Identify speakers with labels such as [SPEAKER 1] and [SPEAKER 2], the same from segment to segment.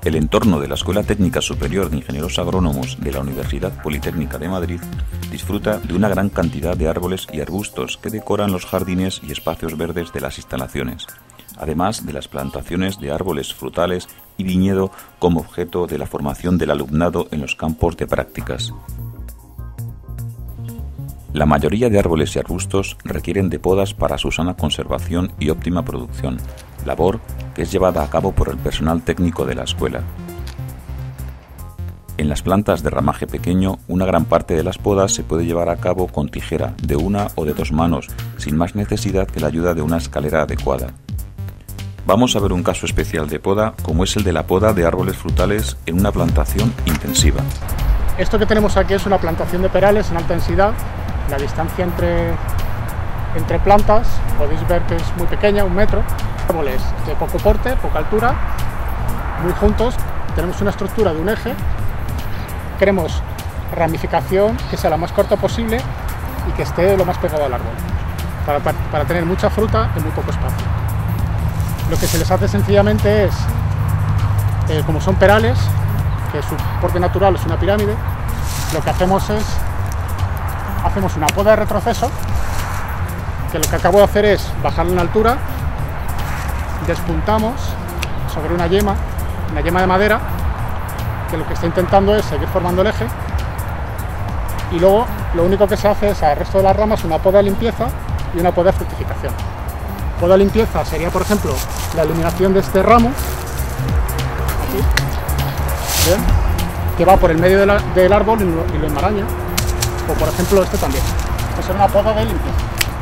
[SPEAKER 1] El entorno de la Escuela Técnica Superior de Ingenieros Agrónomos de la Universidad Politécnica de Madrid disfruta de una gran cantidad de árboles y arbustos que decoran los jardines y espacios verdes de las instalaciones, además de las plantaciones de árboles frutales y viñedo como objeto de la formación del alumnado en los campos de prácticas. La mayoría de árboles y arbustos requieren de podas para su sana conservación y óptima producción, labor que es llevada a cabo por el personal técnico de la escuela. En las plantas de ramaje pequeño, una gran parte de las podas se puede llevar a cabo con tijera de una o de dos manos, sin más necesidad que la ayuda de una escalera adecuada. Vamos a ver un caso especial de poda, como es el de la poda de árboles frutales en una plantación intensiva.
[SPEAKER 2] Esto que tenemos aquí es una plantación de perales en alta densidad. La distancia entre plantas podéis ver que es muy pequeña, 1 metro. Árboles de poco porte, poca altura, muy juntos. Tenemos una estructura de un eje. Queremos ramificación que sea la más corta posible y que esté lo más pegado al árbol, para tener mucha fruta en muy poco espacio. Lo que se les hace sencillamente es, como son perales, que su porte natural es una pirámide, lo que hacemos es una poda de retroceso, que lo que acabo de hacer es bajarla en altura, despuntamos sobre una yema de madera, que lo que está intentando es seguir formando el eje, y luego lo único que se hace es al resto de las ramas una poda de limpieza y una poda de fructificación. Poda de limpieza sería, por ejemplo, la eliminación de este ramo, aquí, ¿ven? Que va por el medio del árbol y lo enmaraña. O por ejemplo este también. Esto será una poda de limpieza.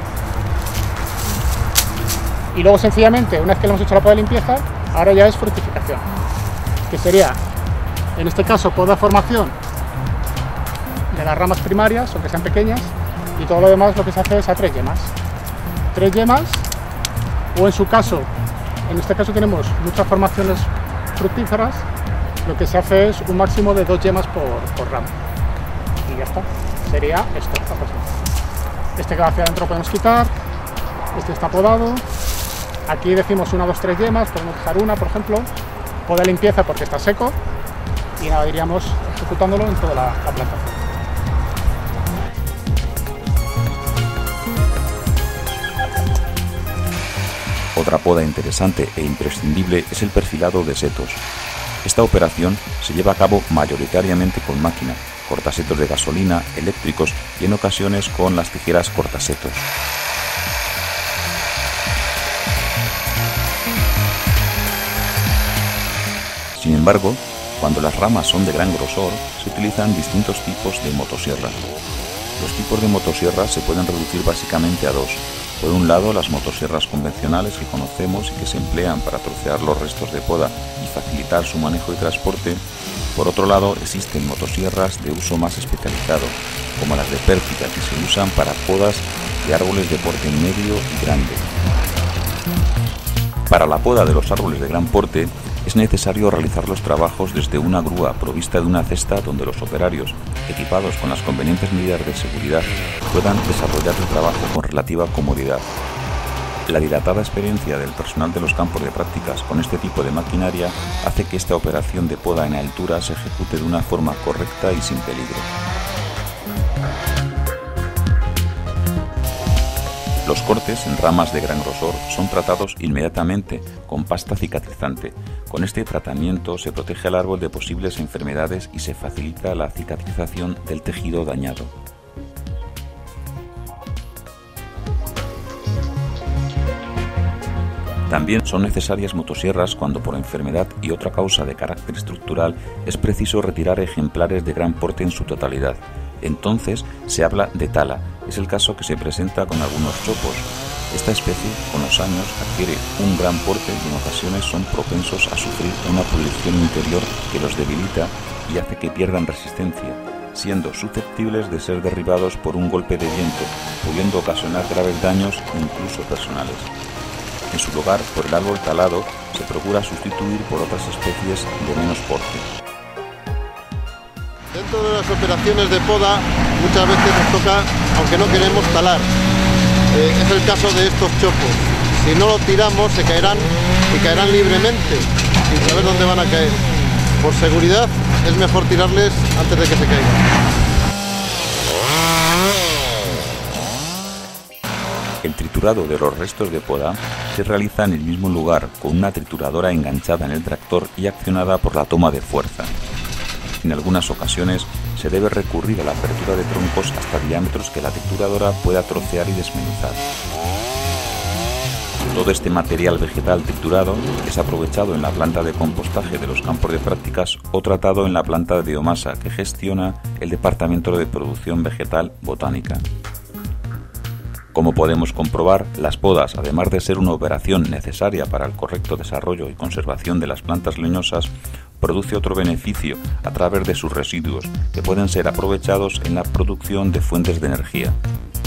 [SPEAKER 2] Y luego sencillamente, una vez que le hemos hecho la poda de limpieza, ahora ya es fructificación. Que sería, en este caso, poda de formación de las ramas primarias, aunque sean pequeñas, y todo lo demás lo que se hace es a 3 yemas. 3 yemas, o en su caso, en este caso tenemos muchas formaciones fructíferas, lo que se hace es un máximo de 2 yemas por rama. Y ya está. Sería esto, esta persona. Este que va hacia adentro podemos quitar, este está podado, aquí decimos 1, 2, 3 yemas, podemos dejar una, por ejemplo, poda de limpieza porque está seco, y nada, iríamos ejecutándolo en toda la plantación.
[SPEAKER 1] Otra poda interesante e imprescindible es el perfilado de setos. Esta operación se lleva a cabo mayoritariamente con máquina, cortasetos de gasolina, eléctricos y en ocasiones con las tijeras cortasetos. Sin embargo, cuando las ramas son de gran grosor, se utilizan distintos tipos de motosierras. Los tipos de motosierras se pueden reducir básicamente a 2. Por un lado, las motosierras convencionales que conocemos y que se emplean para trocear los restos de poda y facilitar su manejo y transporte. Por otro lado, existen motosierras de uso más especializado, como las de pértiga, que se usan para podas de árboles de porte medio y grande. Para la poda de los árboles de gran porte, es necesario realizar los trabajos desde una grúa provista de una cesta donde los operarios, equipados con las convenientes medidas de seguridad, puedan desarrollar el trabajo con relativa comodidad. La dilatada experiencia del personal de los campos de prácticas con este tipo de maquinaria hace que esta operación de poda en altura se ejecute de una forma correcta y sin peligro. Los cortes en ramas de gran grosor son tratados inmediatamente con pasta cicatrizante. Con este tratamiento se protege al árbol de posibles enfermedades y se facilita la cicatrización del tejido dañado. También son necesarias motosierras cuando por enfermedad y otra causa de carácter estructural es preciso retirar ejemplares de gran porte en su totalidad. Entonces se habla de tala. Es el caso que se presenta con algunos chopos. Esta especie, con los años, adquiere un gran porte y en ocasiones son propensos a sufrir una pudrición interior que los debilita y hace que pierdan resistencia, siendo susceptibles de ser derribados por un golpe de viento, pudiendo ocasionar graves daños incluso personales. En su lugar, por el árbol talado, se procura sustituir por otras especies de menos porte.
[SPEAKER 3] Dentro de las operaciones de poda muchas veces nos toca, aunque no queremos, talar. Es el caso de estos chopos. Si no lo tiramos se caerán y caerán libremente, sin saber dónde van a caer. por seguridad es mejor tirarles antes de que se caigan.
[SPEAKER 1] El triturado de los restos de poda se realiza en el mismo lugar con una trituradora enganchada en el tractor y accionada por la toma de fuerza. En algunas ocasiones se debe recurrir a la apertura de troncos hasta diámetros que la trituradora pueda trocear y desmenuzar. Todo este material vegetal triturado es aprovechado en la planta de compostaje de los campos de prácticas o tratado en la planta de biomasa que gestiona el Departamento de Producción Vegetal Botánica. Como podemos comprobar, las podas, además de ser una operación necesaria para el correcto desarrollo y conservación de las plantas leñosas, produce otro beneficio a través de sus residuos, que pueden ser aprovechados en la producción de fuentes de energía.